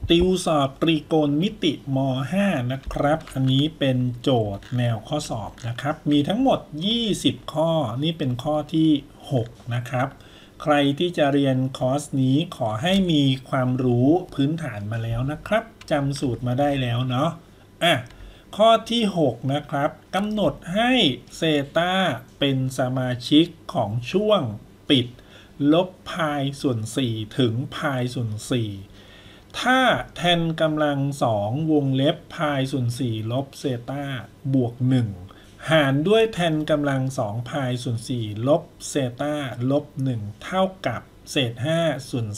ติวสอบตรีโกณมิติม.5 นะครับอันนี้เป็นโจทย์แนวข้อสอบนะครับมีทั้งหมด20ข้อนี่เป็นข้อที่6นะครับใครที่จะเรียนคอร์สนี้ขอให้มีความรู้พื้นฐานมาแล้วนะครับจำสูตรมาได้แล้วเนาะข้อที่6นะครับกำหนดให้เซตาเป็นสมาชิกของช่วงปิดลบพายส่วน4ถึงพายส่วน4ถ้าแทนกำลัง2วงเล็บพายส่วน4ลบเซตาบวก1หารด้วยแทนกำลัง2พายส่วน4ลบเซตาลบ1เท่ากับเศษ5ส่วน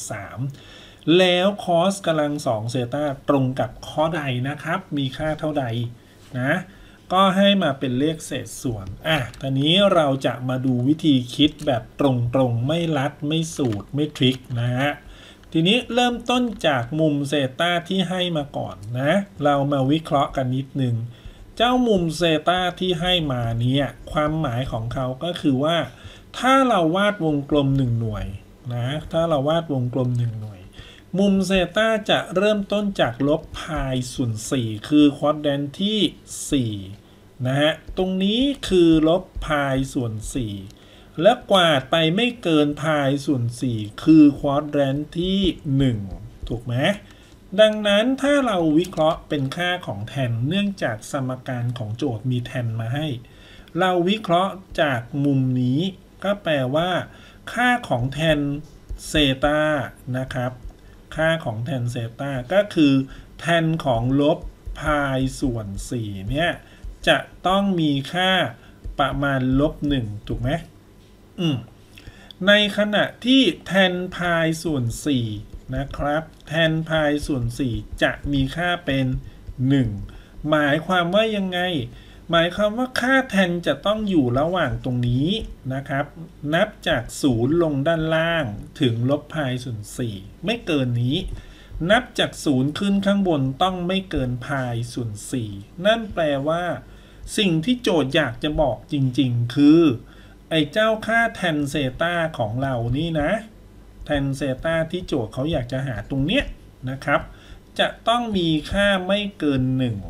3แล้วคอสกำลัง2เซตาตรงกับข้อใดนะครับมีค่าเท่าใดนะก็ให้มาเป็นเลขเศษส่วนตอนนี้เราจะมาดูวิธีคิดแบบตรงๆไม่ลัดไม่สูตรไม่ทริคนะฮะทีนี้เริ่มต้นจากมุมเซตาที่ให้มาก่อนนะเรามาวิเคราะห์กันนิดนึงเจ้ามุมเซตาที่ให้มาเนี่ยความหมายของเขาก็คือว่าถ้าเราวาดวงกลม1หน่วยนะถ้าเราวาดวงกลม1หน่วยมุมเซตาจะเริ่มต้นจากลบพายส่วน4คือควอดแดนที่4นะฮะตรงนี้คือลบพายส่วน4และกวาดไปไม่เกินพายส่วน4คือควอดแดนที่1ถูกไหมดังนั้นถ้าเราวิเคราะห์เป็นค่าของแทนเนื่องจากสมการของโจทย์มีแทนมาให้เราวิเคราะห์จากมุมนี้ก็แปลว่าค่าของแทนเซตานะครับค่าของแทนเซตาก็คือแทนของลบพายส่วน4เนี่ยจะต้องมีค่าประมาณลบ1ถูกไหมในขณะที่แทนพายส่วน4นะครับแทนพายส่วน4จะมีค่าเป็น1หมายความว่ายังไงหมายความว่าค่าแทนจะต้องอยู่ระหว่างตรงนี้นะครับนับจาก0ลงด้านล่างถึงลบพายส่วน4ไม่เกินนี้นับจาก0ขึ้นข้างบนต้องไม่เกินพายส่วน4นั่นแปลว่าสิ่งที่โจทย์อยากจะบอกจริงๆคือไอ้เจ้าค่าแทนเซตาของเรานี่นะแทนเซตาที่โจทย์เขาอยากจะหาตรงเนี้ยนะครับจะต้องมีค่าไม่เกิน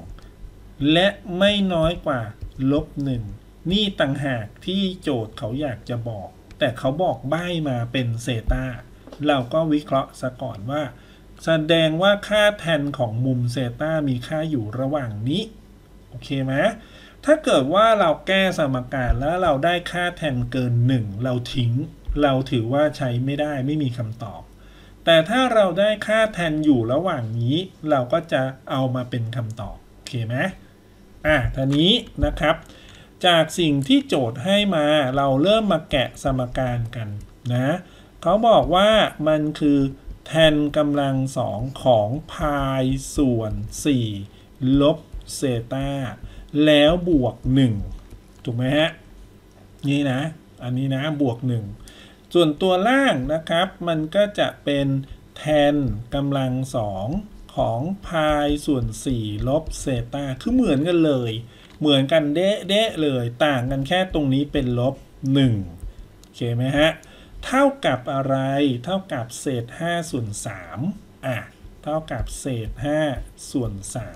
1และไม่น้อยกว่าลบ1นี่ต่างหากที่โจทย์เขาอยากจะบอกแต่เขาบอกใบ้มาเป็นเซตาเราก็วิเคราะห์ซะก่อนว่าแสดงว่าค่าแทนของมุมเซตามีค่าอยู่ระหว่างนี้โอเคไหมถ้าเกิดว่าเราแก้สมการแล้วเราได้ค่าแทนเกิน1เราทิ้งเราถือว่าใช้ไม่ได้ไม่มีคำตอบแต่ถ้าเราได้ค่าแทนอยู่ระหว่างนี้เราก็จะเอามาเป็นคำตอบโอเคไหมทีนี้นะครับจากสิ่งที่โจทย์ให้มาเราเริ่มมาแกะสมการกันนะเขาบอกว่ามันคือแทนกำลัง2ของพายส่วน4ลบเซตาแล้วบวก1ถูกไหมฮะนี่นะอันนี้นะบวก1ส่วนตัวล่างนะครับมันก็จะเป็นแทนกำลัง2ของพายส่วน4ลบเซตาคือเหมือนกันเลยเหมือนกันเด๊ะเลยต่างกันแค่ตรงนี้เป็นลบ1โอเคไหมฮะเท่ากับอะไรเท่ากับเศษ5ส่วน3เท่ากับเศษ5ส่วน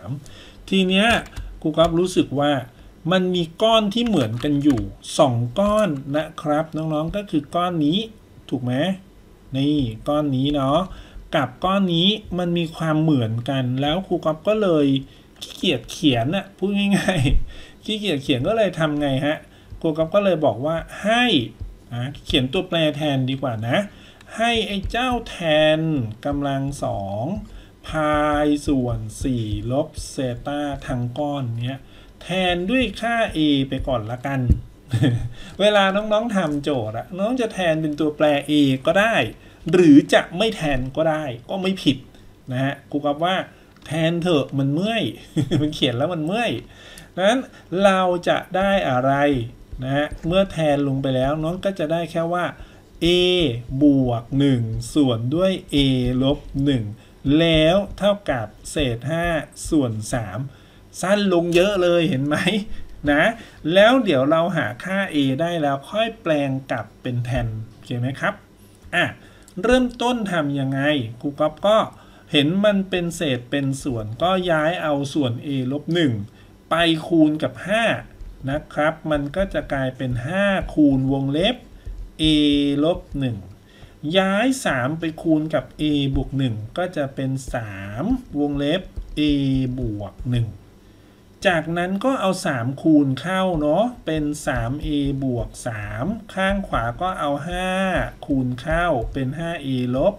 3ทีเนี้ยครูก๊อฟรู้สึกว่ามันมีก้อนที่เหมือนกันอยู่2ก้อนนะครับน้องๆก็คือก้อนนี้ถูกไหมนี่ก้อนนี้เนาะกับก้อนนี้มันมีความเหมือนกันแล้วครูก๊อฟก็เลยขี้เกียจเขียนพูดง่ายๆขี้เกียจเขียนก็เลยทำไงฮะครูก๊อฟก็เลยบอกว่าให้เขียนตัวแปรแทนดีกว่านะให้ไอ้เจ้าแทนกำลัง2พายส่วน4ลบเซตาทั้งก้อนเนี้ยแทนด้วยค่า a ไปก่อนละกัน เวลาน้องๆทำโจทย์น้องจะแทนเป็นตัวแปร a ก็ได้หรือจะไม่แทนก็ได้ก็ไม่ผิดนะฮะครูก๊อฟว่าแทนเถอะมันเมื่อย มันเขียนแล้วมันเมื่อยนั้นเราจะได้อะไรนะฮะเมื่อแทนลงไปแล้วน้องก็จะได้แค่ว่า a บวก1ส่วนด้วย a ลบ1แล้วเท่ากับเศษ5ส่วน3สั้นลงเยอะเลยเห็นไหมนะแล้วเดี๋ยวเราหาค่า a ได้แล้วค่อยแปลงกลับเป็นแทนโอเคไหมครับเริ่มต้นทำยังไงครูก๊อฟก็เห็นมันเป็นเศษเป็นส่วนก็ย้ายเอาส่วน a ลบ1ไปคูณกับ5นะครับมันก็จะกลายเป็น5คูณวงเล็บ a ลบ1ย้าย3ไปคูณกับ a บวก1ก็จะเป็น3วงเล็บ a บวก1จากนั้นก็เอา3คูณเข้าเนาะเป็น 3a บวก3ข้างขวาก็เอา5คูณเข้าเป็น 5a ลบ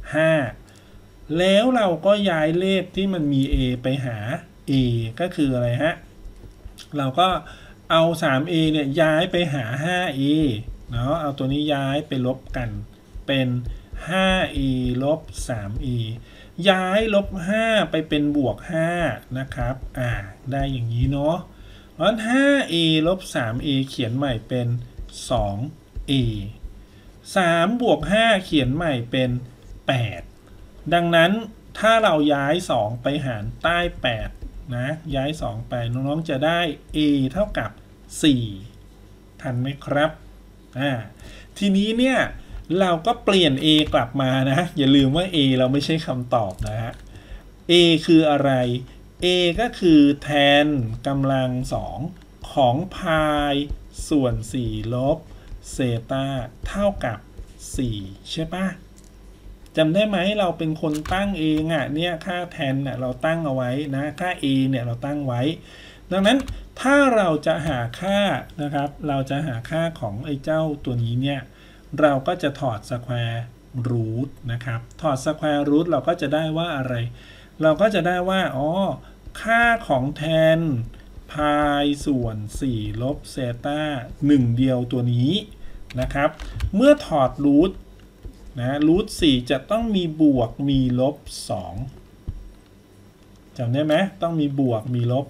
5แล้วเราก็ย้ายเลขที่มันมี a ไปหา a ก็คืออะไรฮะเราก็เอา 3a เนี่ยย้ายไปหา 5a เนาะเอาตัวนี้ย้ายไปลบกันเป็น 5a ลบ 3a ย้ายลบ5ไปเป็นบวก5นะครับได้อย่างนี้เนาะเพราะฉะนั้น 5a ลบ 3a เขียนใหม่เป็น 2a 3บวก5เขียนใหม่เป็น8ดังนั้นถ้าเราย้าย2ไปหารใต้8นะย้าย2ไปน้องๆจะได้ a เท่ากับ4ทันไหมครับทีนี้เนี่ยเราก็เปลี่ยน a กลับมานะอย่าลืมว่า a เราไม่ใช่คำตอบนะฮะ a คืออะไร a ก็คือแทนกำลัง2ของพายส่วน4ลบเซตาเท่ากับ4ใช่ปะจำได้ไหมเราเป็นคนตั้งเองเนี่ยค่าแทนเราตั้งเอาไว้นะค่า a เนี่ยเราตั้งไว้ดังนั้นถ้าเราจะหาค่านะครับเราจะหาค่าของไอ้เจ้าตัวนี้เนี่ยเราก็จะถอดสแควร์รูทนะครับถอดสแควร์รูทเราก็จะได้ว่าอะไรเราก็จะได้ว่าค่าของแทนพายส่วน4ลบเซตา1เดียวตัวนี้นะครับเมื่อถอดรูทรูท4จะต้องมีบวกมีลบ2จำได้ไหมต้องมีบวกมีลบ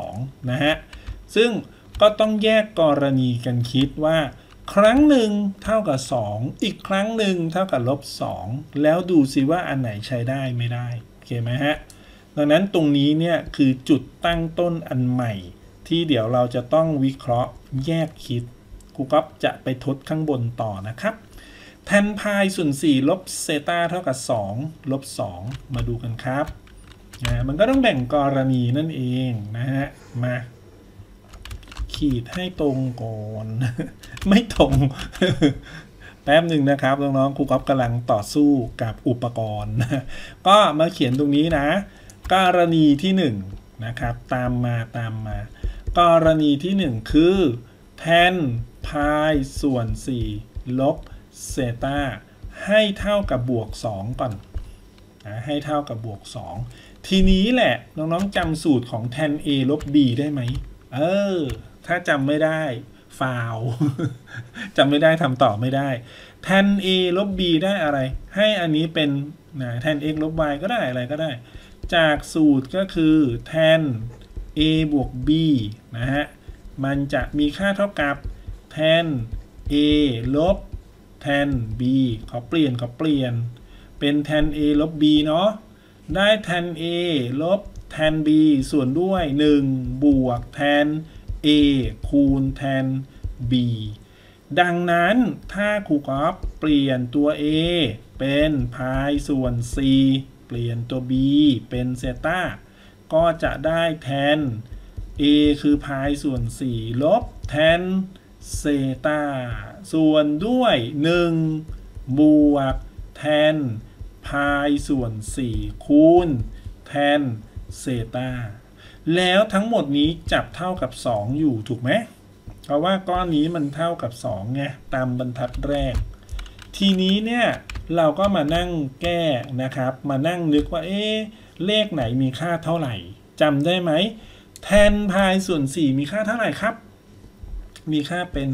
2นะฮะซึ่งก็ต้องแยกกรณีกันคิดว่าครั้งหนึ่งเท่ากับ2อีกครั้งหนึ่งเท่ากับลบ2แล้วดูสิว่าอันไหนใช้ได้ไม่ได้โอเคไหมฮะดังนั้นตรงนี้เนี่ยคือจุดตั้งต้นอันใหม่ที่เดี๋ยวเราจะต้องวิเคราะห์แยกคิดครูก๊อฟจะไปทดข้างบนต่อนะครับแทนพายส่วน4ลบเซตาเท่ากับ2ลบ2มาดูกันครับมันก็ต้องแบ่งกรณีนั่นเองนะฮะมาขีดให้ตรงก่อน ไม่ตรง แป๊บหนึ่งนะครับน้องๆครูก๊อฟกำลังต่อสู้กับอุปกรณ์ ก็มาเขียนตรงนี้นะกรณีที่1นะครับตามมากรณีที่1คือแทนพายส่วน4ลบเซตาให้เท่ากับบวก2ก่อนให้เท่ากับบวก2ทีนี้แหละน้องๆจำสูตรของแทน a ลบ b ได้ไหมถ้าจำไม่ได้ฟาวจำไม่ได้ทำต่อไม่ได้แทน a ลบ b ได้อะไรให้อันนี้เป็นแทน x ลบ y ก็ได้อะไรก็ได้จากสูตรก็คือแทน a บวก b นะฮะมันจะมีค่าเท่ากับแทน a ลบแทน b ขอเปลี่ยนเป็นแทน a ลบ b เนาะได้แทน a ลบแทน b ส่วนด้วย1บวกแทน a คูณแทน b ดังนั้นถ้าครูก๊อฟเปลี่ยนตัว a เป็นพายส่วน c เปลี่ยนตัว b เป็นเซตาก็จะได้แทน a คือพายส่วน4ลบแทนเซตาส่วนด้วย1บวกแทนพายส่วน4คูณแทนเซตาแล้วทั้งหมดนี้จับเท่ากับ2อยู่ถูกไหมเพราะว่าก้อนนี้มันเท่ากับ2ไงตามบรรทัดแรกทีนี้เนี่ยเราก็มานั่งแก้นะครับมานั่งนึกว่าเลขไหนมีค่าเท่าไหร่จำได้ไหมแทนพายส่วน4มีค่าเท่าไหร่ครับมีค่าเป็น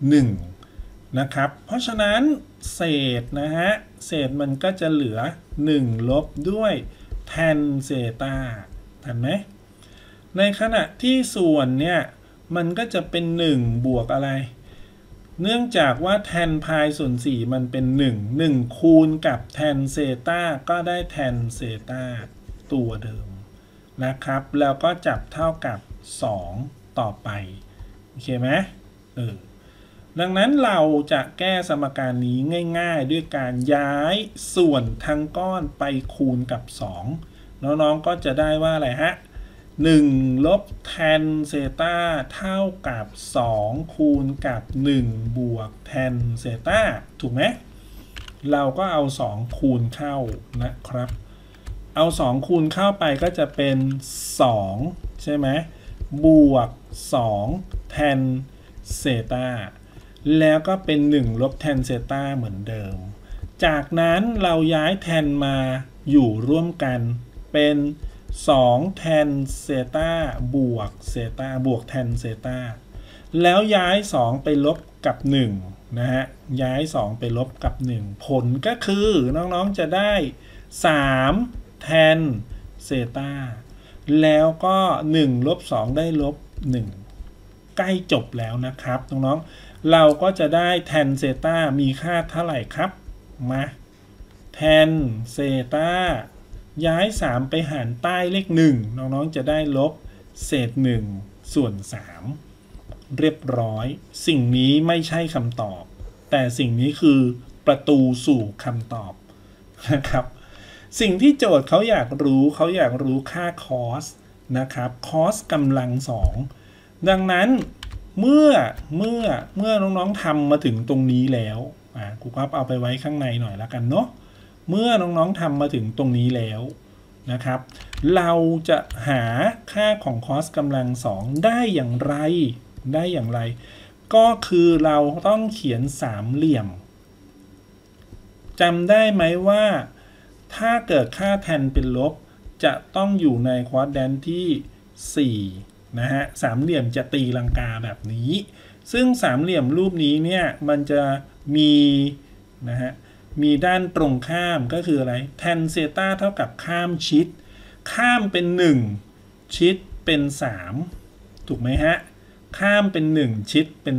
1นะครับเพราะฉะนั้นเศษนะฮะเศษมันก็จะเหลือ1ลบด้วยแทนเซตาทันไหมในขณะที่ส่วนเนี่ยมันก็จะเป็น1บวกอะไรเนื่องจากว่าแทนพายส่วน4มันเป็น1คูณกับแทนเซตาก็ได้แทนเซตาตัวเดิมนะครับแล้วก็จับเท่ากับ2ต่อไปโอเคไหมดังนั้นเราจะแก้สมการนี้ง่ายๆด้วยการย้ายส่วนทั้งก้อนไปคูณกับ2น้องๆก็จะได้ว่าอะไรฮะ1ลบแทนเซตาเท่ากับ2คูณกับ1บวกแทนเซตาถูกไหมเราก็เอา2คูณเข้านะครับเอา2คูณเข้าไปก็จะเป็น2ใช่ไหมบวก2แทนเซตาแล้วก็เป็น1ลบแทนเซตาเหมือนเดิมจากนั้นเราย้ายแทนมาอยู่ร่วมกันเป็น2แทนเซตาบวกเซตาบวกแทนเซตาแล้วย้าย2ไปลบกับ1นะฮะย้าย2ไปลบกับ1ผลก็คือน้องๆจะได้3แทนเซตาแล้วก็1ลบ2ได้ลบ1ใกล้จบแล้วนะครับน้องๆเราก็จะได้แทนเซตามีค่าเท่าไหร่ครับมาแทนเซตาย้าย3ไปหารใต้เลข1น้องๆจะได้ลบเศษ1ส่วน3เรียบร้อยสิ่งนี้ไม่ใช่คำตอบแต่สิ่งนี้คือประตูสู่คำตอบนะครับสิ่งที่โจทย์เขาอยากรู้ค่าคอสนะครับคอสกำลัง2ดังนั้นเมื่อน้องๆทำมาถึงตรงนี้แล้วครูครับเอาไปไว้ข้างในหน่อยแล้วกันเนาะเมื่อน้องๆทำมาถึงตรงนี้แล้วนะครับเราจะหาค่าของคอสกำลัง2ได้อย่างไรก็คือเราต้องเขียนสามเหลี่ยมจำได้ไหมว่าถ้าเกิดค่าแทนเป็นลบจะต้องอยู่ในควอดแรนต์ที่4นะฮะสามเหลี่ยมจะตีลังกาแบบนี้ซึ่งสามเหลี่ยมรูปนี้เนี่ยมันจะมีนะฮะมีด้านตรงข้ามก็คืออะไรแทนเซตาเท่ากับข้ามชิดข้ามเป็น1ชิดเป็น3ถูกไหมฮะข้ามเป็น1ชิดเป็น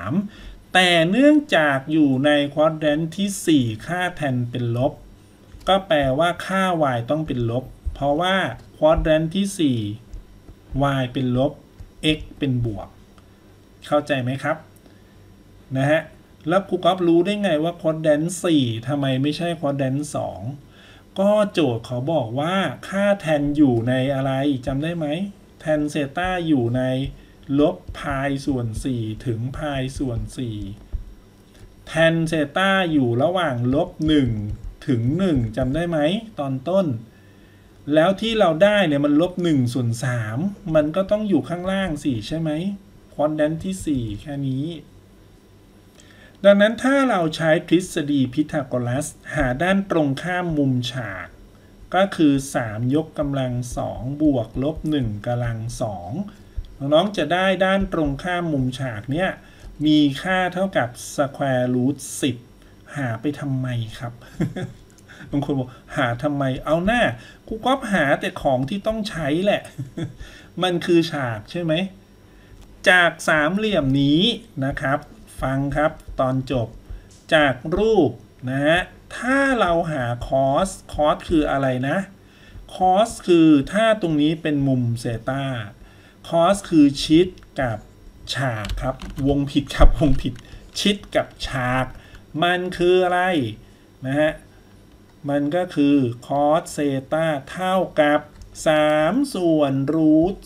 3แต่เนื่องจากอยู่ในควอดแรนต์ที่4ค่าแทนเป็นลบก็แปลว่าค่า y ต้องเป็นลบเพราะว่าควอดแรนต์ที่4 y เป็นลบ x เป็นบวกเข้าใจไหมครับนะฮะแล้วครูก๊อฟรู้ได้ไงว่าควอดแรนต์4ทำไมไม่ใช่ควอดแรนต์2ก็โจทย์เขาบอกว่าค่าแทนอยู่ในอะไรจำได้ไหมแทนเซตาอยู่ในลบพายส่วน4ถึงพายส่วน4แทนเซตาอยู่ระหว่างลบ1ถึง1จำได้ไหมตอนต้นแล้วที่เราได้เนี่ยมันลบ1ส่วน3มันก็ต้องอยู่ข้างล่าง4ใช่ไหมควอดแรนต์ที่4แค่นี้ดังนั้นถ้าเราใช้ทฤษฎีพีทาโกรัสหาด้านตรงข้ามมุมฉากก็คือ3ยกกำลัง2บวกลบ1กำลัง2น้องๆจะได้ด้านตรงข้ามมุมฉากเนี่ยมีค่าเท่ากับสแควร์รูท10หาไปทำไมครับ บางคนบอกหาทำไมเอาหน้าครูก๊อฟหาแต่ของที่ต้องใช้แหละ มันคือฉากใช่ไหมจากสามเหลี่ยมนี้นะครับฟังครับตอนจบจากรูปนะฮะถ้าเราหาคอสคืออะไรนะคอสคือถ้าตรงนี้เป็นมุมเซตาคอสคือชิดกับฉากครับวงผิดครับวงผิดชิดกับฉากมันคืออะไรนะฮะมันก็คือคอสเซตาเท่ากับ3ส่วนรูท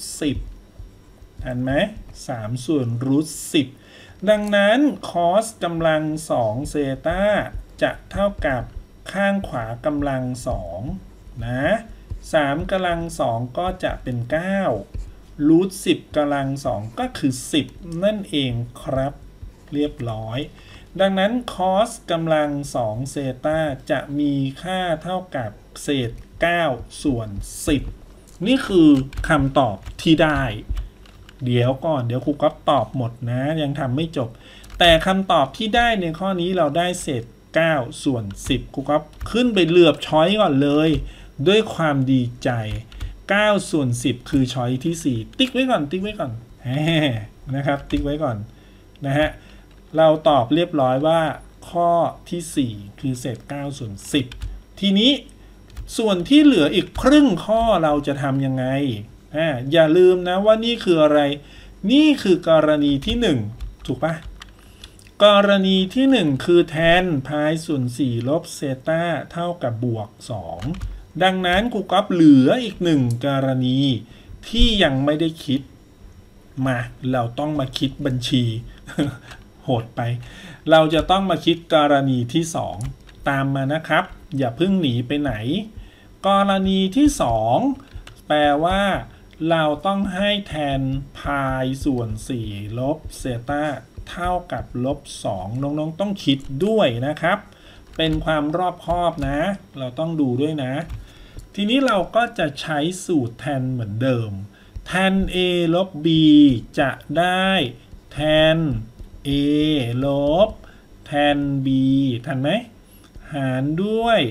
10ทันไหม3ส่วนรูท10ดังนั้นคอสกำลัง2เซตาจะเท่ากับข้างขวากำลัง2นะ3กำลัง2ก็จะเป็น9รูท10กำลัง2ก็คือ10นั่นเองครับเรียบร้อยดังนั้นคอสกำลัง2เซตาจะมีค่าเท่ากับเศษ9ส่วน10นี่คือคำตอบที่ได้เดี๋ยวก่อนเดี๋ยวครูก๊อฟตอบหมดนะยังทำไม่จบแต่คำตอบที่ได้ในข้อนี้เราได้เศษ9ส่วน10ครูก๊อฟขึ้นไปเหลือบช้อยก่อนเลยด้วยความดีใจ9ส่วน10คือช้อยที่4ติ๊กไว้ก่อนนะครับติ๊กไว้ก่อนนะฮะเราตอบเรียบร้อยว่าข้อที่4คือเศษ9ส่วน10ทีนี้ส่วนที่เหลืออีกครึ่งข้อเราจะทำยังไงอย่าลืมนะว่านี่คืออะไรนี่คือกรณีที่1ถูกปะกรณีที่1คือแทนพายส่วน4ลบเซตาเท่ากับบวก2ดังนั้นครูก๊อฟเหลืออีก1กรณีที่ยังไม่ได้คิดมาเราต้องมาคิดบัญชี โหดไปเราจะต้องมาคิดกรณีที่2ตามมานะครับอย่าเพิ่งหนีไปไหนกรณีที่2แปลว่าเราต้องให้แทนพายส่วน4ลบเซตาเท่ากับลบ2น้องๆต้องคิดด้วยนะครับเป็นความรอบคอบนะเราต้องดูด้วยนะทีนี้เราก็จะใช้สูตรแทนเหมือนเดิมแทน a ลบ b จะได้แทน a ลบแทน b ทันไหมหารด้วย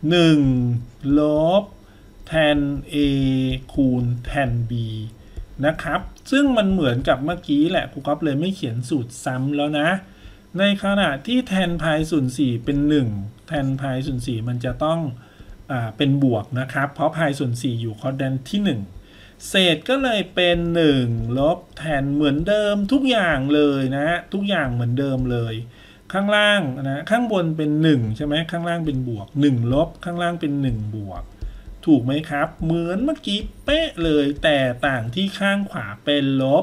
1ลบแทน a คูณแทน b นะครับซึ่งมันเหมือนกับเมื่อกี้แหละครูก๊อฟเลยไม่เขียนสูตรซ้ำแล้วนะในขณะที่แทนพายส่วน4เป็น1แทนพายส่วน4มันจะต้องเป็นบวกนะครับเพราะพายส่วน4อยู่คอร์ดิเนตที่1เศษก็เลยเป็น1ลบแทนเหมือนเดิมทุกอย่างเลยนะทุกอย่างเหมือนเดิมเลยข้างล่างนะข้างบนเป็น1ใช่ไหมข้างล่างเป็นบวก1ลบข้างล่างเป็น1บวกถูกไหมครับเหมือนเมื่อกี้เป๊ะเลยแต่ต่างที่ข้างขวาเป็นลบ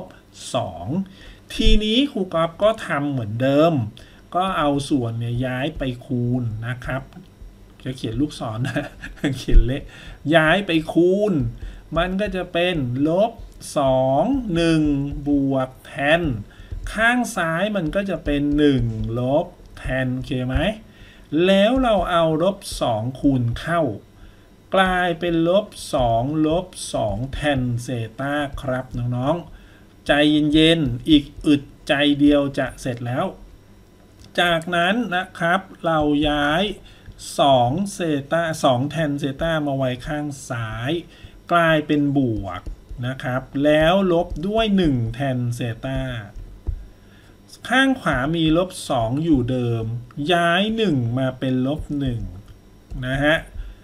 2ทีนี้ครูก๊อฟก็ทำเหมือนเดิมก็เอาส่วนเนี่ยย้ายไปคูณนะครับจะเขียนลูกศร นะเขียนเละย้ายไปคูณมันก็จะเป็นลบ2 1บวกแทนข้างซ้ายมันก็จะเป็น1ลบแทนโอเคไหมแล้วเราเอาลบ2คูณเข้ากลายเป็นลบ2ลบ2แทนเซตาครับน้องๆใจเย็นๆอีกอึดใจเดียวจะเสร็จแล้วจากนั้นนะครับเราย้าย2เซตา2แทนเซตามาไว้ข้างซ้ายกลายเป็นบวกนะครับแล้วลบด้วย1แทนเซตาข้างขวามีลบ2อยู่เดิมย้าย1มาเป็นลบ1นะฮะ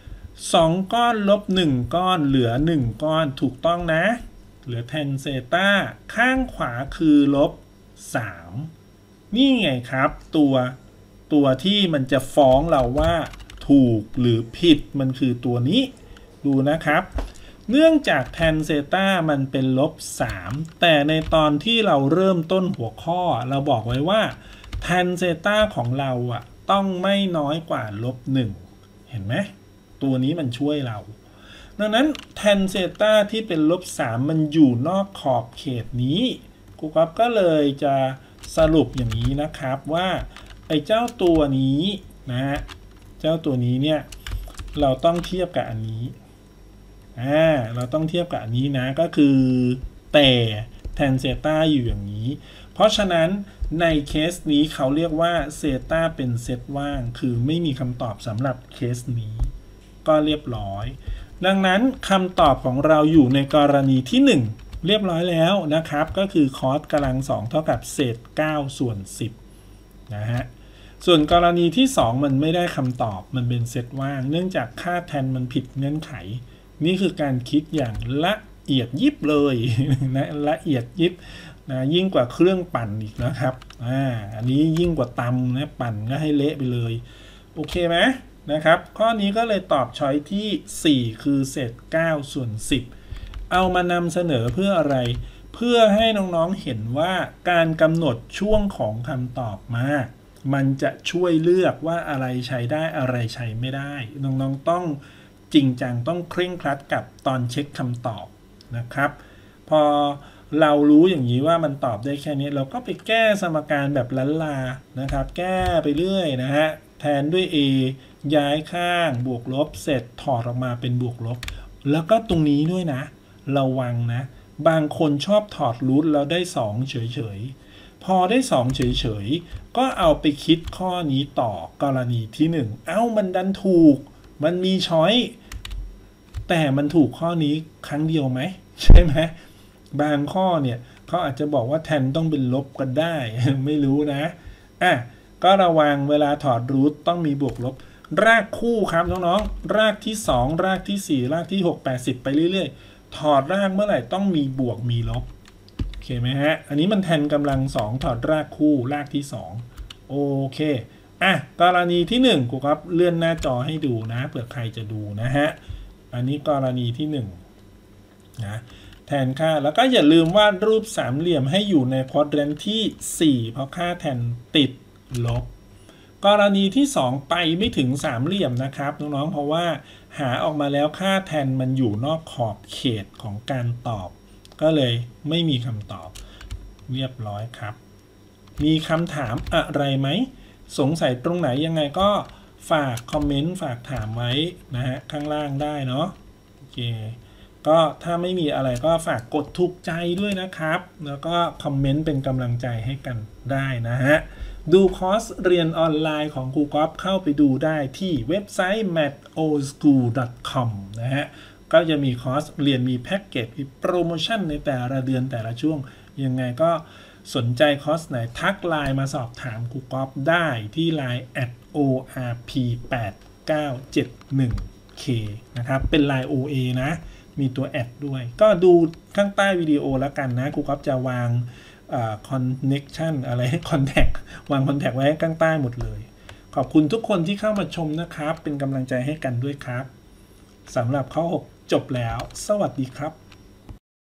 2ก้อนลบ1ก้อนเหลือ1ก้อนถูกต้องนะเหลือแทนเซตาข้างขวาคือลบ3นี่ไงครับตัวที่มันจะฟ้องเราว่าถูกหรือผิดมันคือตัวนี้ดูนะครับเนื่องจากแทนเซตามันเป็นลบ3แต่ในตอนที่เราเริ่มต้นหัวข้อเราบอกไว้ว่าแทนเซตาของเราต้องไม่น้อยกว่าลบ1เห็นไหมตัวนี้มันช่วยเราดังนั้นแทนเซตาที่เป็นลบ3มันอยู่นอกขอบเขตนี้ครูก๊อฟก็เลยจะสรุปอย่างนี้นะครับว่าไอ้เจ้าตัวนี้นะฮะเจ้าตัวนี้เนี่ยเราต้องเทียบกับอันนี้เราต้องเทียบกับอันนี้นะก็คือแต่แทนเซตาอยู่อย่างนี้เพราะฉะนั้นในเคสนี้เขาเรียกว่าเซตาเป็นเซตว่างคือไม่มีคำตอบสำหรับเคสนี้ก็เรียบร้อยดังนั้นคำตอบของเราอยู่ในกรณีที่1เรียบร้อยแล้วนะครับก็คือคอสกำลัง2เท่ากับเศษ9ส่วน10นะฮะส่วนกรณีที่2มันไม่ได้คำตอบมันเป็นเซตว่างเนื่องจากค่าแทนมันผิดเงื่อนไขนี่คือการคิดอย่างละเอียดยิบเลยนะละเอียดยิบนะยิ่งกว่าเครื่องปั่นอีกนะครับอันนี้ยิ่งกว่าตำนะปั่นก็ให้เละไปเลยโอเคไหมนะครับข้อนี้ก็เลยตอบช้อยที่4คือเศษ9ส่วน10เอามานำเสนอเพื่ออะไรเพื่อให้น้องๆเห็นว่าการกำหนดช่วงของคำตอบมามันจะช่วยเลือกว่าอะไรใช้ได้อะไรใช้ไม่ได้น้องๆต้องจริงจังต้องเคร่งครัดกับตอนเช็คคำตอบนะครับพอเรารู้อย่างนี้ว่ามันตอบได้แค่นี้เราก็ไปแก้สมการแบบล้านลานะครับแก้ไปเรื่อยนะฮะแทนด้วย a ย้ายข้างบวกลบเสร็จถอดออกมาเป็นบวกลบแล้วก็ตรงนี้ด้วยนะระวังนะบางคนชอบถอดรูทแล้วได้2เฉยๆพอได้2เฉยๆก็เอาไปคิดข้อนี้ต่อกรณีที่1เอ้ามันดันถูกมันมีช้อยแต่มันถูกข้อนี้ครั้งเดียวไหมใช่ไหมบางข้อเนี่ยเขาอาจจะบอกว่าแทนต้องเป็นลบก็ได้ ไม่รู้นะก็ระวังเวลาถอดรูทต้องมีบวกลบรากคู่ครับน้องๆรากที่2รากที่4รากที่6 80ไปเรื่อยๆถอดรากเมื่อไหร่ต้องมีบวกมีลบโอเคไหมฮะอันนี้มันแทนกำลัง2ถอดรากคู่รากที่2 โอเคกรณีที่1ครูครับเลื่อนหน้าจอให้ดูนะเผื่อใครจะดูนะฮะอันนี้กรณีที่1นะแทนค่าแล้วก็อย่าลืมวาดรูปสามเหลี่ยมให้อยู่ในควอดแรนต์ที่4เพราะค่าแทนติดลบกรณีที่2ไปไม่ถึงสามเหลี่ยมนะครับน้องๆเพราะว่าหาออกมาแล้วค่าแทนมันอยู่นอกขอบเขตของการตอบก็เลยไม่มีคำตอบเรียบร้อยครับมีคำถามอะไรไหมสงสัยตรงไหนยังไงก็ฝากคอมเมนต์ฝากถามไว้นะฮะข้างล่างได้เนาะโอเคก็ถ้าไม่มีอะไรก็ฝากกดถูกใจด้วยนะครับแล้วก็คอมเมนต์เป็นกำลังใจให้กันได้นะฮะดูคอร์สเรียนออนไลน์ของครูก๊อฟเข้าไปดูได้ที่เว็บไซต์ mathoschool.com นะฮะก็จะมีคอร์สเรียนมีแพ็กเกจมีโปรโมชั่นในแต่ละเดือนแต่ละช่วงยังไงก็สนใจคอร์สไหนทักไลน์มาสอบถามครูก๊อฟได้ที่ Line @orp8971k นะครับเป็น Line OA นะมีตัวแอดด้วยก็ดูข้างใต้วิดีโอแล้วกันนะครูก๊อฟจะวางconnection อะไรcontact วาง contact ไว้ข้างใต้หมดเลยขอบคุณทุกคนที่เข้ามาชมนะครับเป็นกำลังใจให้กันด้วยครับสำหรับข้อ6จบแล้วสวัสดีครับ